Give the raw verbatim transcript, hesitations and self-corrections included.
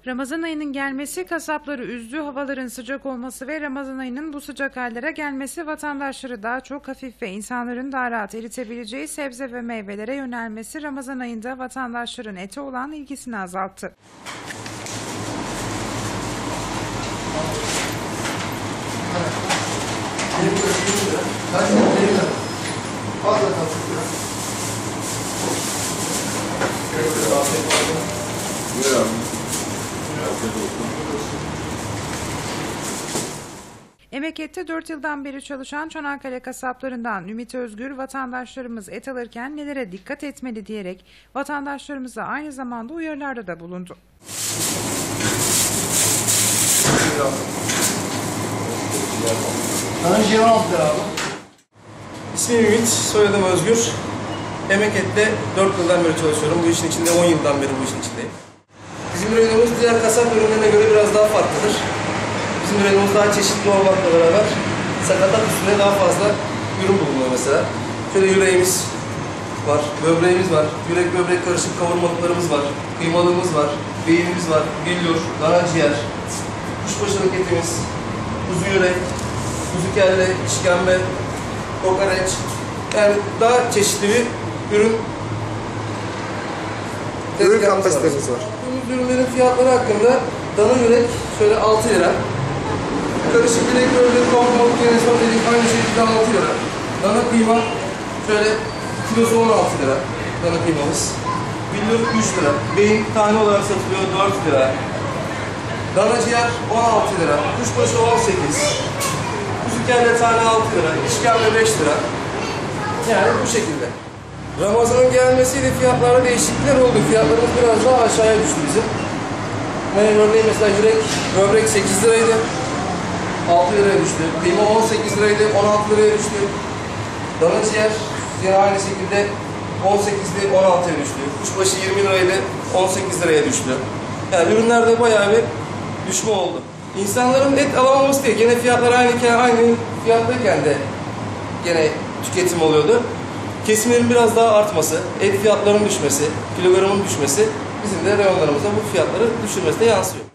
Ramazan ayının gelmesi kasapları üzdü. Havaların sıcak olması ve Ramazan ayının bu sıcak aylara gelmesi vatandaşları daha çok hafif ve insanların daha rahat eritebileceği sebze ve meyvelere yönelmesi Ramazan ayında vatandaşların ete olan ilgisini azalttı. Emek-Et'te dört yıldan beri çalışan Çanakkale kasaplarından Ümit Özgür, vatandaşlarımız et alırken nelere dikkat etmeli diyerek vatandaşlarımıza aynı zamanda uyarılarda da bulundu. İsmim Ümit, soyadım Özgür. Emek-Et'te dört yıldan beri çalışıyorum. Bu işin içinde on yıldan beri bu işin içindeyim. Bizim reyonumuz diğer kasap ürünlerine göre biraz daha farklıdır. Bizim reyonumuz daha çeşitli olmakla beraber sakatat üstünde daha fazla ürün bulunuyor mesela. Şöyle yüreğimiz var, böbreğimiz var, yürek böbrek karışık kavurmalıklarımız var, kıymalığımız var, beynimiz var, billur, dana ciğer, kuşbaşılık etimiz, kuzu yürek, kuzu kelle, işkembe, kokoreç. Yani daha çeşitli bir ürün ürün kapasitemiz var. Bu ürünlerin fiyatları hakkında dana yürek şöyle altı lira. Karışık bilek böbrek kavurmalık yine son dedik aynı şekilde altı lira. Dana kıyma şöyle kilosu on altı lira. Dana kıymamız. Billur üç lira. Beyin tane olarak satılıyor dört lira. Dana ciğer on altı lira. Kuşbaşı on sekiz. Kuzu kelle tane altı lira. İşkembe beş lira. Yani bu şekilde. Ramazan'ın gelmesiyle fiyatlarda değişiklikler oldu. Fiyatlarımız biraz daha aşağıya düştü bizim. Yani örneğin mesela yürek, böbrek sekiz liraydı. altı liraya düştü. Kıyma on sekiz liraydı. on altı liraya düştü. Dana ciğer yine aynı şekilde on sekizdi. on altıya düştü. Kuşbaşı yirmi liraydı. on sekiz liraya düştü. Yani ürünlerde bayağı bir düşme oldu. İnsanların et alamaması değil. Gene fiyatlar aynı, aynı fiyattayken de gene tüketim oluyordu. Kesimlerin biraz daha artması, et fiyatlarının düşmesi, kilogramın düşmesi bizim de reyonlarımıza bu fiyatları düşürmesine yansıyor.